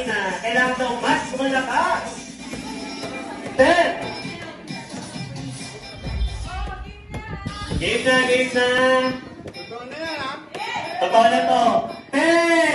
na kailangan daw mas malakas. 10. Game na, game na. Totoo na yan, ha? Totoo na to. 10.